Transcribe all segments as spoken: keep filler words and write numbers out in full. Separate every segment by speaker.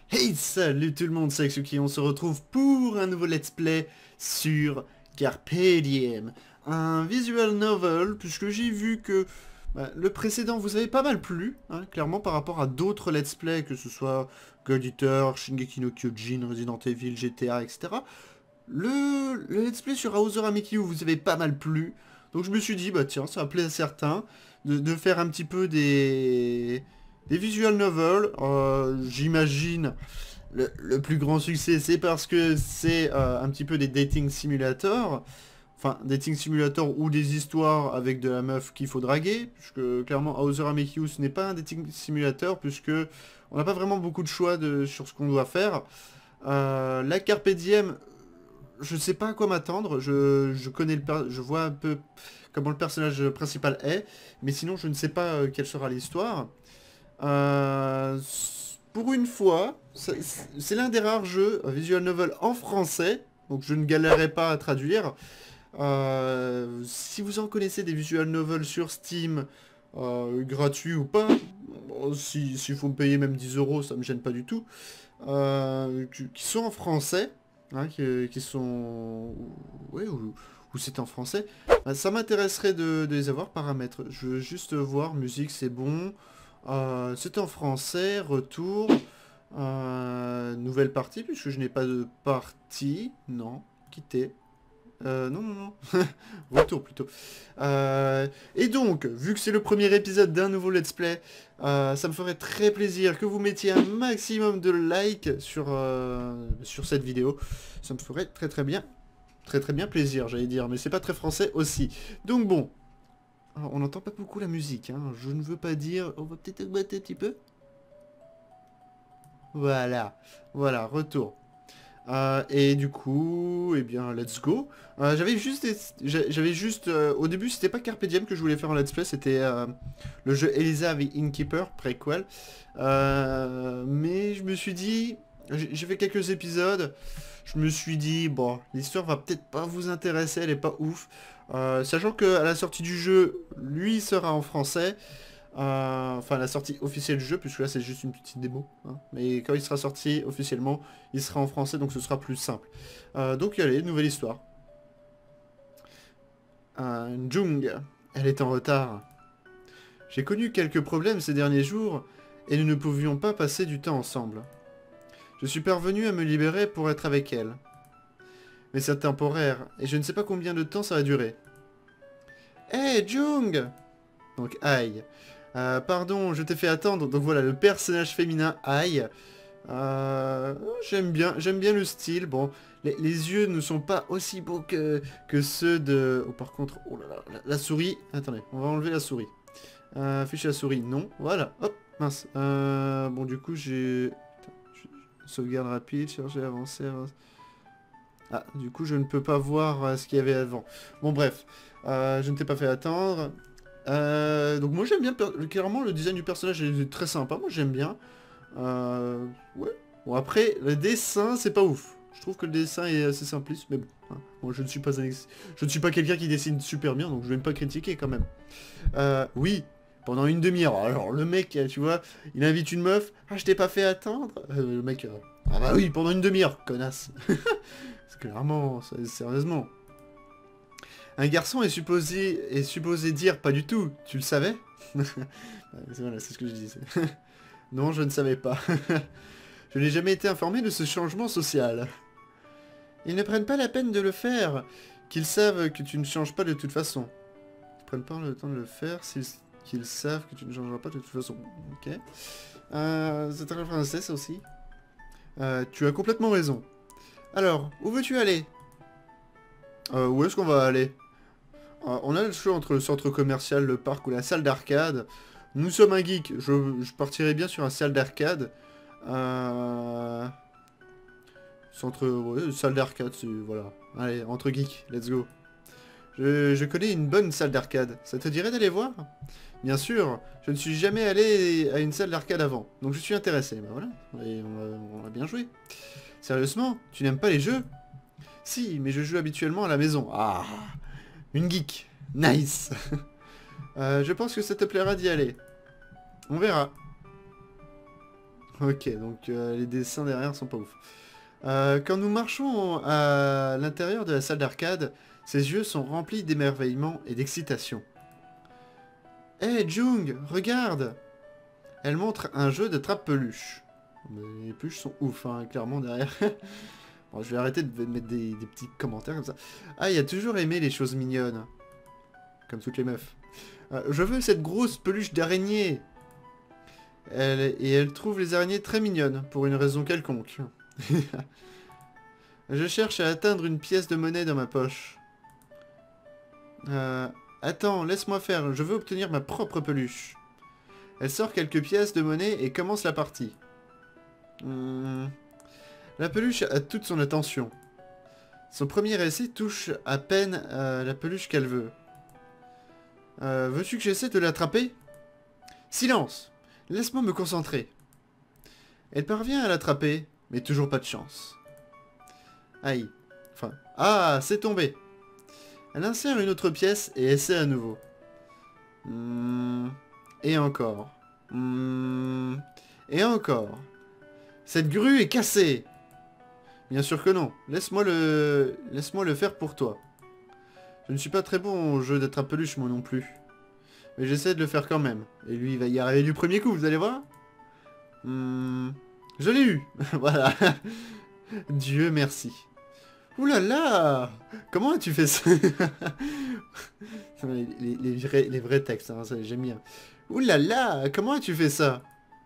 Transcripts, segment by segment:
Speaker 1: Hey, salut tout le monde, c'est Aksuki, on se retrouve pour un nouveau let's play sur Carpe Diem, un visual novel, puisque j'ai vu que bah, le précédent vous avait pas mal plu, hein, clairement par rapport à d'autres let's play, que ce soit God Eater, Shingeki no Kyojin, Resident Evil, G T A, et cetera. Le, le let's play sur Hauser Amikyu vous avait pas mal plu, donc je me suis dit, bah tiens, ça va plaire à certains, de, de faire un petit peu des... Des visual novels, euh, j'imagine le, le plus grand succès c'est parce que c'est euh, un petit peu des dating simulators, enfin dating simulators ou des histoires avec de la meuf qu'il faut draguer, puisque clairement Hauser Amikyu ce n'est pas un dating simulator puisque on n'a pas vraiment beaucoup de choix de, sur ce qu'on doit faire. Euh, la Carpe Diem, je sais pas à quoi m'attendre, je, je connais le per- je vois un peu comment le personnage principal est, mais sinon je ne sais pas euh, quelle sera l'histoire. Euh, pour une fois, c'est c'est l'un des rares jeux euh, visual novel en français, donc je ne galérerai pas à traduire. Euh, si vous en connaissez des visual novels sur Steam, euh, gratuits ou pas, bon, si, s'il faut me payer même dix euros, ça me gêne pas du tout, euh, qui, qui sont en français, hein, qui, qui sont... Ouais, ou, ou c'est en français, bah, ça m'intéresserait de, de les avoir paramètres. Je veux juste voir, musique c'est bon. Euh, c'est en français, retour, euh, nouvelle partie, puisque je n'ai pas de partie, non, quitter, euh, non, non, non, retour plutôt. Euh, et donc, vu que c'est le premier épisode d'un nouveau let's play, euh, ça me ferait très plaisir que vous mettiez un maximum de likes sur, euh, sur cette vidéo, ça me ferait très très bien, très très bien plaisir, j'allais dire, mais c'est pas très français aussi. Donc bon... Alors, on n'entend pas beaucoup la musique, hein. Je ne veux pas dire... On va peut-être augmenter un petit peu. Voilà. Voilà, retour. Euh, et du coup, eh bien, let's go. Euh, j'avais juste... J'avais juste... euh, au début, c'était pas Carpe Diem que je voulais faire en let's play, c'était euh, le jeu Elisa avec Innkeeper, préquel. Euh, mais je me suis dit... J'ai j'ai fait quelques épisodes. Je me suis dit, bon, l'histoire va peut-être pas vous intéresser, elle est pas ouf. Euh, sachant qu'à la sortie du jeu, lui sera en français. Euh, enfin, la sortie officielle du jeu, puisque là c'est juste une petite démo. Hein. Mais quand il sera sorti officiellement, il sera en français, donc ce sera plus simple. Euh, donc allez, nouvelle histoire. Euh, Jung, elle est en retard. J'ai connu quelques problèmes ces derniers jours, et nous ne pouvions pas passer du temps ensemble. Je suis parvenu à me libérer pour être avec elle. Mais c'est temporaire, et je ne sais pas combien de temps ça va durer. Hé, hey, Jung! Donc, Aïe. Euh, pardon, je t'ai fait attendre. Donc voilà, le personnage féminin, Aïe. Euh, j'aime bien, j'aime bien le style. Bon, les, les yeux ne sont pas aussi beaux que, que ceux de... Oh, par contre, oh là là, la, la souris... Attendez, on va enlever la souris. Euh, afficher la souris, non. Voilà, hop, mince. Euh, bon, du coup, j'ai... Sauvegarde rapide, charger, avancer, avancer... Ah, du coup, je ne peux pas voir euh, ce qu'il y avait avant. Bon, bref. Euh, je ne t'ai pas fait attendre. Euh, donc moi, j'aime bien... Clairement, le design du personnage est très sympa. Moi, j'aime bien. Euh, ouais. Bon, après, le dessin, c'est pas ouf. Je trouve que le dessin est assez simpliste, mais bon. Hein. Moi, je ne suis pas un ex... je ne suis pas quelqu'un qui dessine super bien, donc je vais même pas critiquer quand même. Euh, oui, pendant une demi-heure. Alors, le mec, tu vois, il invite une meuf. Ah, je t'ai pas fait attendre. Euh, le mec... Euh... Ah bah oui, pendant une demi-heure, connasse. Clairement, sérieusement. Un garçon est supposé, est supposé dire pas du tout, tu le savais? Voilà, c'est ce que je disais. Non, je ne savais pas. Je n'ai jamais été informé de ce changement social. Ils ne prennent pas la peine de le faire, qu'ils savent que tu ne changes pas de toute façon. Ils prennent pas le temps de le faire, qu'ils savent que tu ne changeras pas de toute façon. Ok. Euh, c'est très français, ça aussi. Euh, tu as complètement raison. Alors, où veux-tu aller? euh, Où est-ce qu'on va aller? euh, On a le choix entre le centre commercial, le parc ou la salle d'arcade. Nous sommes un geek. Je, je partirais bien sur un salle d'arcade. Euh... Centre... Ouais, salle d'arcade, voilà. Allez, entre geeks, let's go. Je, je connais une bonne salle d'arcade. Ça te dirait d'aller voir? Bien sûr, je ne suis jamais allé à une salle d'arcade avant. Donc je suis intéressé. Ben voilà, et on, a, on a bien joué. Sérieusement, tu n'aimes pas les jeux? Si, mais je joue habituellement à la maison. Ah, une geek. Nice. euh, je pense que ça te plaira d'y aller. On verra. Ok, donc euh, les dessins derrière sont pas ouf. Euh, quand nous marchons à l'intérieur de la salle d'arcade, ses yeux sont remplis d'émerveillement et d'excitation. Hé, hey, Jung, regarde! Elle montre un jeu de trappe-peluche. Les peluches sont ouf, hein, clairement, derrière. Bon, je vais arrêter de mettre des, des petits commentaires comme ça. Ah, il a toujours aimé les choses mignonnes. Comme toutes les meufs. Euh, je veux cette grosse peluche d'araignée. Elle, et elle trouve les araignées très mignonnes, pour une raison quelconque. Je cherche à atteindre une pièce de monnaie dans ma poche. Euh, attends, laisse-moi faire, je veux obtenir ma propre peluche. Elle sort quelques pièces de monnaie et commence la partie. Hum... La peluche a toute son attention. Son premier essai touche à peine euh, la peluche qu'elle veut. Euh, veux-tu que j'essaie de l'attraper? Silence! Laisse-moi me concentrer. Elle parvient à l'attraper, mais toujours pas de chance. Aïe. Enfin... Ah, c'est tombé. Elle insère une autre pièce et essaie à nouveau. Mmh. Et encore. Mmh. Et encore. Cette grue est cassée. Bien sûr que non. Laisse-moi le... Laisse-moi le faire pour toi. Je ne suis pas très bon au jeu d'attrape-peluche, moi non plus. Mais j'essaie de le faire quand même. Et lui, il va y arriver du premier coup, vous allez voir. Hmm... Je l'ai eu. Voilà. Dieu merci. Ouh là là! Comment as-tu fait ça? les, les, les, vrais, les vrais textes, hein, j'aime bien. Ouh là là! Comment as-tu fait ça?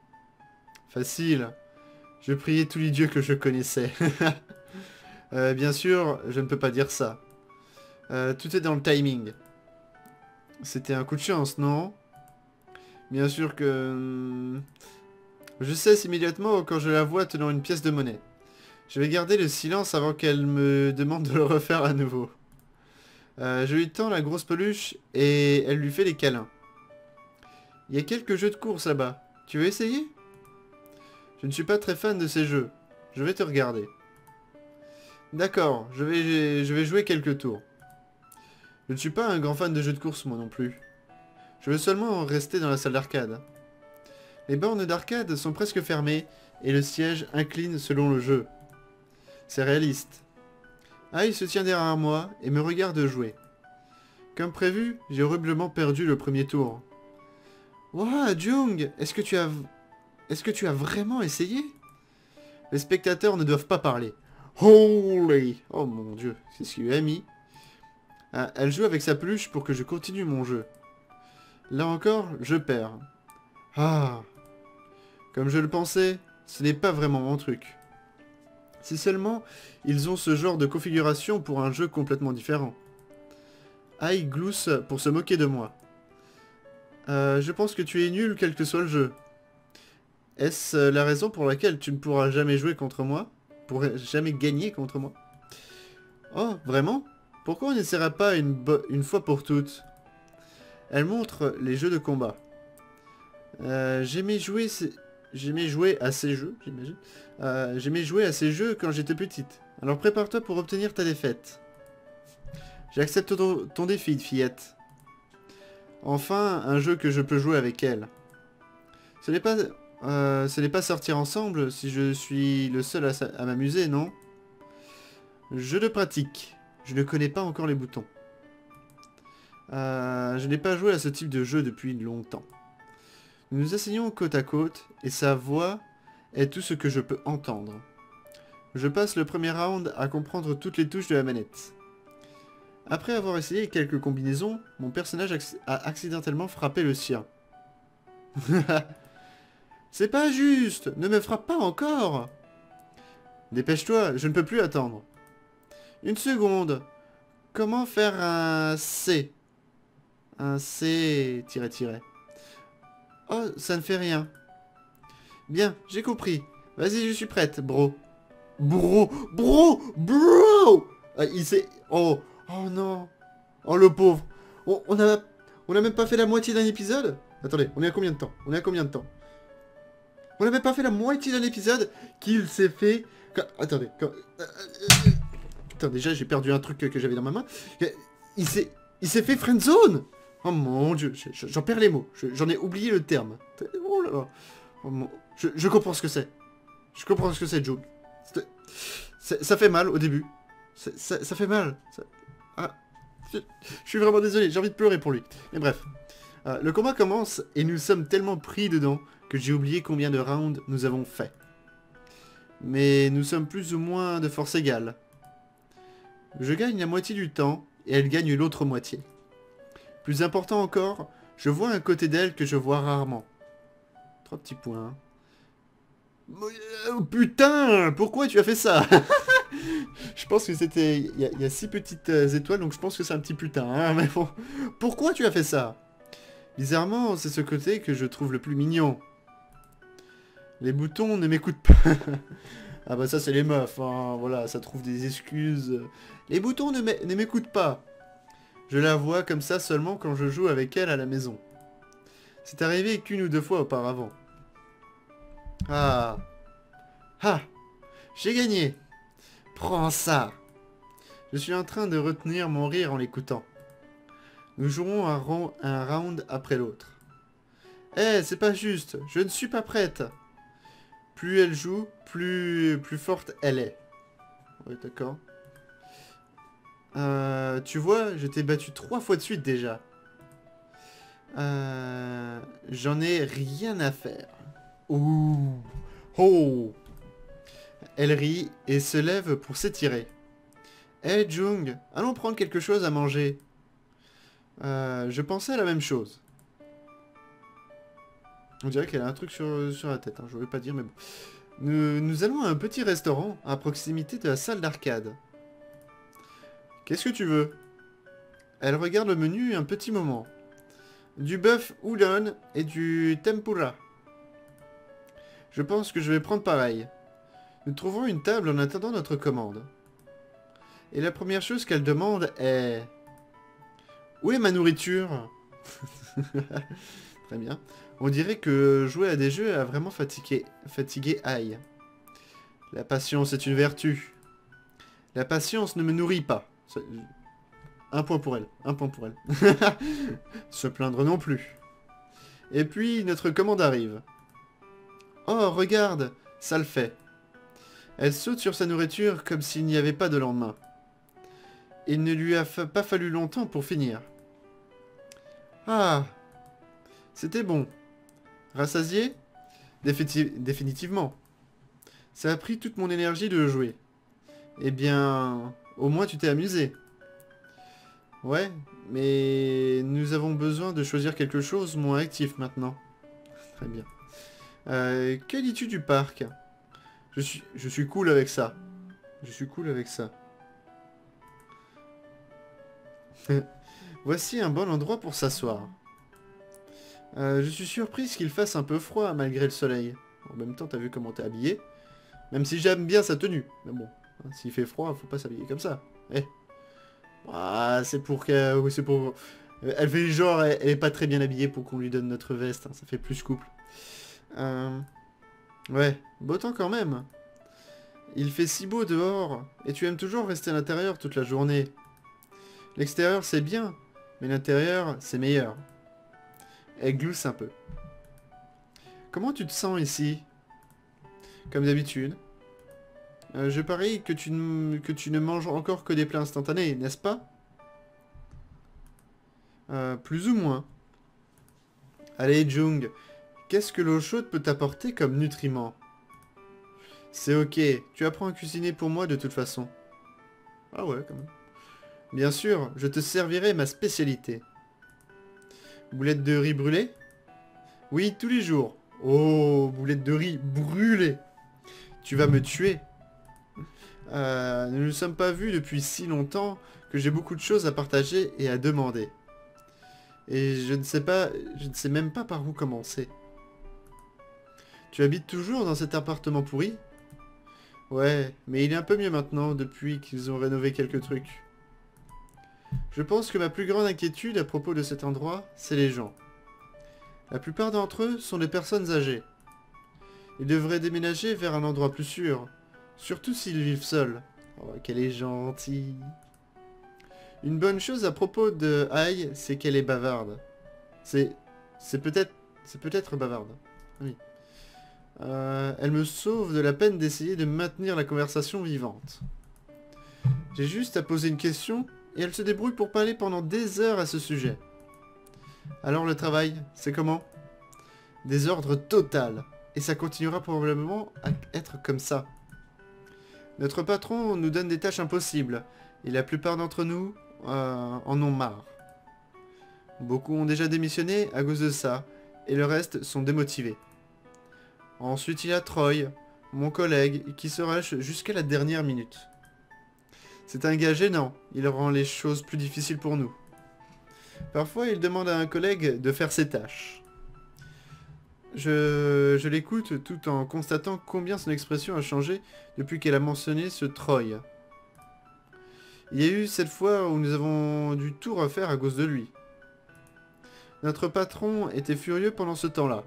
Speaker 1: Facile. Je priais tous les dieux que je connaissais. euh, bien sûr, je ne peux pas dire ça. Euh, tout est dans le timing. C'était un coup de chance, non? Bien sûr que... Je cesse immédiatement quand je la vois tenant une pièce de monnaie. Je vais garder le silence avant qu'elle me demande de le refaire à nouveau. Euh, je lui tends la grosse peluche et elle lui fait des câlins. Il y a quelques jeux de course là-bas. Tu veux essayer? Je ne suis pas très fan de ces jeux. Je vais te regarder. D'accord, je vais, je vais jouer quelques tours. Je ne suis pas un grand fan de jeux de course moi non plus. Je veux seulement rester dans la salle d'arcade. Les bornes d'arcade sont presque fermées et le siège incline selon le jeu. C'est réaliste. Ah, il se tient derrière moi et me regarde jouer. Comme prévu, j'ai horriblement perdu le premier tour. Wouah, Jung, est-ce que tu as... Est-ce que tu as vraiment essayé? Les spectateurs ne doivent pas parler. Holy! Oh mon dieu, c'est ce qu'il lui a mis. Ah, elle joue avec sa peluche pour que je continue mon jeu. Là encore, je perds. Ah! Comme je le pensais, ce n'est pas vraiment mon truc. Si seulement ils ont ce genre de configuration pour un jeu complètement différent. Aïe, glousse pour se moquer de moi. Euh, je pense que tu es nul quel que soit le jeu. Est-ce la raison pour laquelle tu ne pourras jamais jouer contre moi? Pourrais jamais gagner contre moi? Oh, vraiment? Pourquoi on n'essaiera pas une, une fois pour toutes? Elle montre les jeux de combat. Euh, J'aimais jouer... J'aimais jouer à ces jeux, j'imagine. Euh, J'aimais jouer à ces jeux quand j'étais petite. Alors prépare-toi pour obtenir ta défaite. J'accepte ton, ton défi, fillette. Enfin, un jeu que je peux jouer avec elle. Ce n'est pas... Euh, ce n'est pas sortir ensemble si je suis le seul à, à m'amuser, non? Jeu de pratique. Je ne connais pas encore les boutons. Euh, je n'ai pas joué à ce type de jeu depuis longtemps. Nous nous asseyons côte à côte, et sa voix est tout ce que je peux entendre. Je passe le premier round à comprendre toutes les touches de la manette. Après avoir essayé quelques combinaisons, mon personnage a accidentellement frappé le sien. C'est pas juste! Ne me frappe pas encore! Dépêche-toi, je ne peux plus attendre. Une seconde. Comment faire un C? Un C... tiret tiret. Oh, ça ne fait rien. Bien, j'ai compris. Vas-y, je suis prête, bro. Bro, bro, bro! Ah, il s'est... Oh, oh non. Oh, le pauvre. On, on a... On a même pas fait la moitié d'un épisode? Attendez, on est à combien de temps? On est à combien de temps? On n'a même pas fait la moitié d'un épisode qu'il s'est fait... Quand... Attendez, quand... Attends, déjà, j'ai perdu un truc que, que j'avais dans ma main. Il s'est... Il s'est fait friendzone! Oh mon dieu, j'en perds les mots. J'en ai oublié le terme. Oh là là. Oh mon... Je, je comprends ce que c'est. Je comprends ce que c'est, Joe. Ça fait mal au début. Ça, ça, ça fait mal. Ça... Ah. Je, je suis vraiment désolé, j'ai envie de pleurer pour lui. Mais bref. Euh, le combat commence et nous sommes tellement pris dedans que j'ai oublié combien de rounds nous avons fait. Mais nous sommes plus ou moins de force égale. Je gagne la moitié du temps et elle gagne l'autre moitié. Plus important encore, je vois un côté d'elle que je vois rarement. Trois petits points. Oh, putain, pourquoi tu as fait ça? Je pense que c'était... Il y, y a six petites euh, étoiles, donc je pense que c'est un petit putain. Hein, mais bon, pourquoi tu as fait ça? Bizarrement, c'est ce côté que je trouve le plus mignon. Les boutons ne m'écoutent pas. Ah bah ça c'est les meufs, hein, voilà, ça trouve des excuses. Les boutons ne m'écoutent pas. Je la vois comme ça seulement quand je joue avec elle à la maison. C'est arrivé qu'une ou deux fois auparavant. Ah. Ah. J'ai gagné. Prends ça. Je suis en train de retenir mon rire en l'écoutant. Nous jouerons un, ro un round après l'autre. Eh, hey, c'est pas juste. Je ne suis pas prête. Plus elle joue, plus, plus forte elle est. Oui, d'accord. Euh, tu vois, je t'ai battu trois fois de suite déjà. Euh, J'en ai rien à faire. Ouh. Oh. Elle rit et se lève pour s'étirer. Hé, hey, Jung, allons prendre quelque chose à manger. Euh, je pensais à la même chose. On dirait qu'elle a un truc sur, sur la tête, hein, je ne veux pas dire, mais bon. Nous, nous allons à un petit restaurant à proximité de la salle d'arcade. Qu'est-ce que tu veux? Elle regarde le menu un petit moment. Du bœuf udon et du tempura. Je pense que je vais prendre pareil. Nous trouverons une table en attendant notre commande. Et la première chose qu'elle demande est... Où est ma nourriture? Très bien. On dirait que jouer à des jeux a vraiment fatigué, fatigué Aïe. La patience est une vertu. La patience ne me nourrit pas. Un point pour elle. Un point pour elle. Se plaindre non plus. Et puis, notre commande arrive. Oh, regarde, ça le fait. Elle saute sur sa nourriture comme s'il n'y avait pas de lendemain. Il ne lui a fa- pas fallu longtemps pour finir. Ah, c'était bon. Rassasié? Définitiv- Définitivement. Ça a pris toute mon énergie de jouer. Eh bien, au moins tu t'es amusé. Ouais, mais nous avons besoin de choisir quelque chose moins actif maintenant. Très bien. Euh, que dis-tu du parc? Je suis, je suis cool avec ça. Je suis cool avec ça. Voici un bon endroit pour s'asseoir. Euh, je suis surprise qu'il fasse un peu froid malgré le soleil. En même temps, t'as vu comment t'es habillé. Même si j'aime bien sa tenue. Mais bon, hein, s'il fait froid, faut pas s'habiller comme ça. Eh. Ah, c'est pour que... Oui, c'est pour... Elle fait genre, elle, elle est pas très bien habillée pour qu'on lui donne notre veste. Hein, ça fait plus couple. Euh... Ouais, beau temps quand même. Il fait si beau dehors. Et tu aimes toujours rester à l'intérieur toute la journée. L'extérieur, c'est bien. Mais l'intérieur, c'est meilleur. Elle glousse un peu. Comment tu te sens ici? Comme d'habitude. Euh, je parie que tu, ne, que tu ne manges encore que des plats instantanés, n'est-ce pas? euh, Plus ou moins. Allez, Jung, qu'est-ce que l'eau chaude peut t'apporter comme nutriments? C'est ok, tu apprends à cuisiner pour moi de toute façon. Ah ouais, quand même. Bien sûr, je te servirai ma spécialité. Boulettes de riz brûlées? Oui, tous les jours. Oh, boulettes de riz brûlées. Tu vas me tuer. Euh, nous ne nous sommes pas vus depuis si longtemps que j'ai beaucoup de choses à partager et à demander. Et je ne sais pas, je ne sais même pas par où commencer. Tu habites toujours dans cet appartement pourri? Ouais, mais il est un peu mieux maintenant depuis qu'ils ont rénové quelques trucs. Je pense que ma plus grande inquiétude à propos de cet endroit, c'est les gens. La plupart d'entre eux sont des personnes âgées. Ils devraient déménager vers un endroit plus sûr, surtout s'ils vivent seuls. Oh, qu'elle est gentille. Une bonne chose à propos de Aïe, c'est qu'elle est bavarde. C'est... C'est peut-être... C'est peut-être bavarde. Oui. Euh, elle me sauve de la peine d'essayer de maintenir la conversation vivante. J'ai juste à poser une question et elle se débrouille pour parler pendant des heures à ce sujet. Alors le travail, c'est comment? Désordre total. Et ça continuera probablement à être comme ça. Notre patron nous donne des tâches impossibles. Et la plupart d'entre nous euh, en ont marre. Beaucoup ont déjà démissionné à cause de ça. Et le reste sont démotivés. Ensuite il y a Troy, mon collègue, qui se rush jusqu'à la dernière minute. C'est un gars gênant. Il rend les choses plus difficiles pour nous. Parfois il demande à un collègue de faire ses tâches. Je, je l'écoute tout en constatant combien son expression a changé depuis qu'elle a mentionné ce Troy. Il y a eu cette fois où nous avons dû tout refaire à cause de lui. Notre patron était furieux pendant ce temps-là.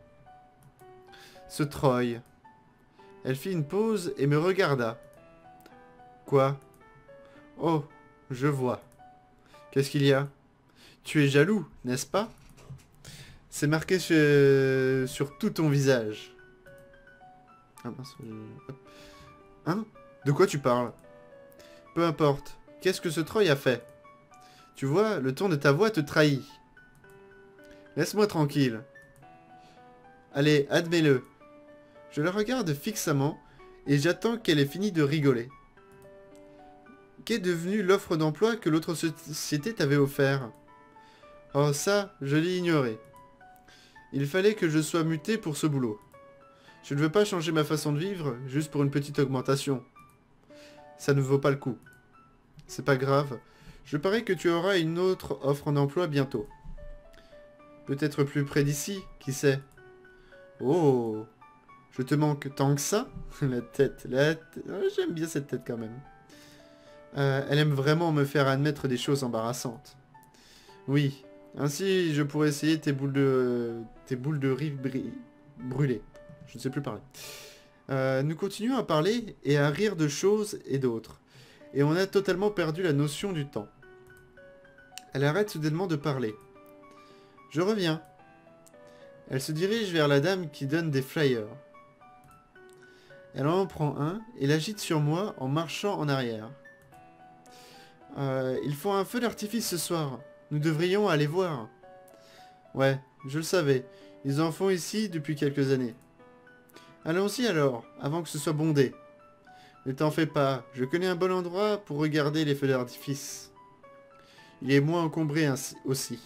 Speaker 1: Ce Troy. Elle fit une pause et me regarda. Quoi? Oh, je vois. Qu'est-ce qu'il y a? Tu es jaloux, n'est-ce pas? C'est marqué sur, sur tout ton visage. Ah mince, je... Hein? De quoi tu parles? Peu importe. Qu'est-ce que ce Troy a fait? Tu vois, le ton de ta voix te trahit. Laisse-moi tranquille. Allez, admets-le. Je la regarde fixement et j'attends qu'elle ait fini de rigoler. Qu'est devenue l'offre d'emploi que l'autre société t'avait offert? Oh ça, je l'ai ignoré. Il fallait que je sois muté pour ce boulot. Je ne veux pas changer ma façon de vivre juste pour une petite augmentation. Ça ne vaut pas le coup. C'est pas grave. Je parie que tu auras une autre offre d'emploi bientôt. Peut-être plus près d'ici, qui sait. Oh, je te manque tant que ça? La tête, la tête... Oh, j'aime bien cette tête quand même. Euh, elle aime vraiment me faire admettre des choses embarrassantes. Oui, ainsi je pourrais essayer tes boules de... tes boules de riz brûlées. Je ne sais plus parler. Euh, nous continuons à parler et à rire de choses et d'autres. Et on a totalement perdu la notion du temps. Elle arrête soudainement de parler. Je reviens. Elle se dirige vers la dame qui donne des flyers. Elle en prend un et l'agite sur moi en marchant en arrière. Euh, ils font un feu d'artifice ce soir. Nous devrions aller voir. Ouais, je le savais. Ils en font ici depuis quelques années. Allons-y alors, avant que ce soit bondé. Ne t'en fais pas, je connais un bon endroit pour regarder les feux d'artifice. Il est moins encombré ainsi aussi.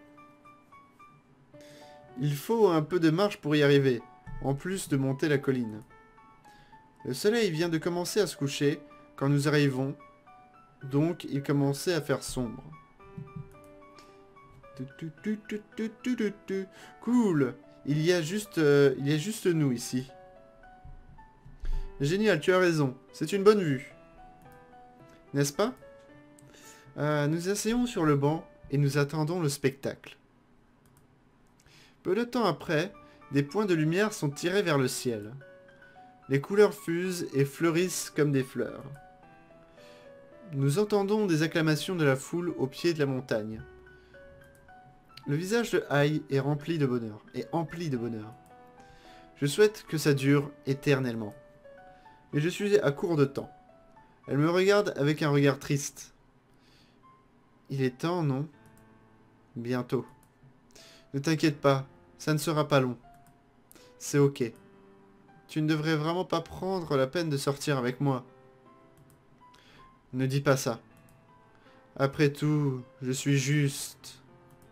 Speaker 1: Il faut un peu de marche pour y arriver, en plus de monter la colline. Le soleil vient de commencer à se coucher quand nous arrivons, donc il commençait à faire sombre. Cool, il y a juste, euh, il y a juste nous ici. Génial, tu as raison, c'est une bonne vue. N'est-ce pas? euh, Nous asseyons sur le banc et nous attendons le spectacle. Peu de temps après, des points de lumière sont tirés vers le ciel. Les couleurs fusent et fleurissent comme des fleurs. Nous entendons des acclamations de la foule au pied de la montagne. Le visage de Ai est rempli de bonheur, est empli de bonheur. Je souhaite que ça dure éternellement. Mais je suis à court de temps. Elle me regarde avec un regard triste. Il est temps, non? Bientôt. Ne t'inquiète pas, ça ne sera pas long. C'est ok. Tu ne devrais vraiment pas prendre la peine de sortir avec moi. Ne dis pas ça. Après tout, je suis juste...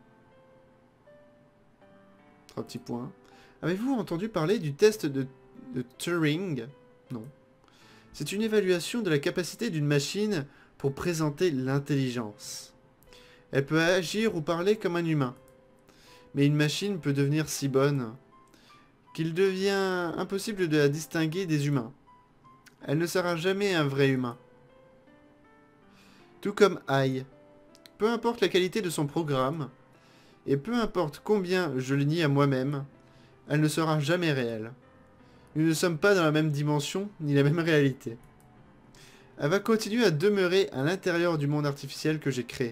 Speaker 1: Trois petits points. Avez-vous entendu parler du test de, de Turing? Non. C'est une évaluation de la capacité d'une machine pour présenter l'intelligence. Elle peut agir ou parler comme un humain. Mais une machine peut devenir si bonne qu'il devient impossible de la distinguer des humains. Elle ne sera jamais un vrai humain. Tout comme Ai. Peu importe la qualité de son programme, et peu importe combien je le nie à moi-même, elle ne sera jamais réelle. Nous ne sommes pas dans la même dimension, ni la même réalité. Elle va continuer à demeurer à l'intérieur du monde artificiel que j'ai créé.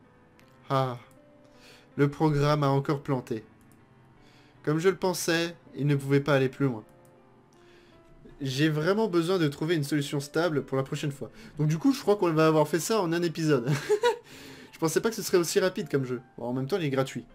Speaker 1: Ah, le programme a encore planté. Comme je le pensais, il ne pouvait pas aller plus loin. J'ai vraiment besoin de trouver une solution stable pour la prochaine fois. Donc du coup, je crois qu'on va avoir fait ça en un épisode. Je pensais pas que ce serait aussi rapide comme jeu. Bon, en même temps, il est gratuit.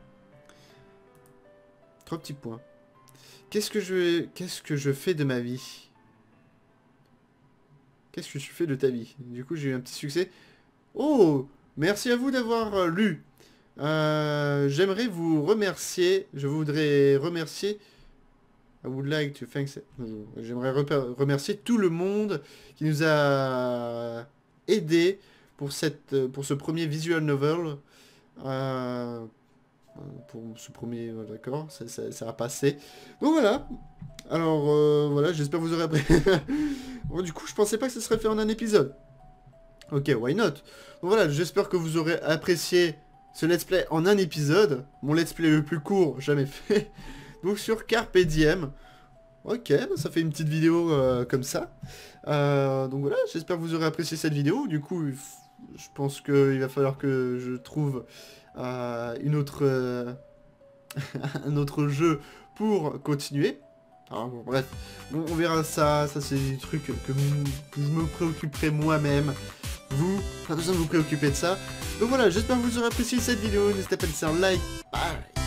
Speaker 1: Trois petits points. Qu'est-ce que je... Qu'est-ce que je fais de ma vie? Qu'est-ce que tu fais de ta vie? Du coup, j'ai eu un petit succès. Oh! Merci à vous d'avoir euh, lu. Euh, J'aimerais vous remercier. Je voudrais remercier... I would like to thank... J'aimerais remercier tout le monde qui nous a aidés pour, cette, pour ce premier visual novel. Euh, pour ce premier... D'accord, ça, ça, ça a passé. Donc voilà. Alors, euh, voilà, j'espère que vous aurez appris. Bon, du coup, je pensais pas que ce serait fait en un épisode. Ok, why not? Donc voilà, j'espère que vous aurez apprécié ce let's play en un épisode. Mon let's play le plus court jamais fait. Donc sur Carpe Diem. Ok, bah, ça fait une petite vidéo euh, comme ça. Euh, donc voilà, j'espère que vous aurez apprécié cette vidéo. Du coup, je pense qu'il va falloir que je trouve euh, une autre, euh, un autre jeu pour continuer. Alors, bon, bref, bon, on verra ça, ça c'est des trucs que, que je me préoccuperai moi-même. Vous, pas besoin de vous préoccuper de ça. Donc voilà, j'espère que vous aurez apprécié cette vidéo, n'hésitez pas à laisser un like. Bye.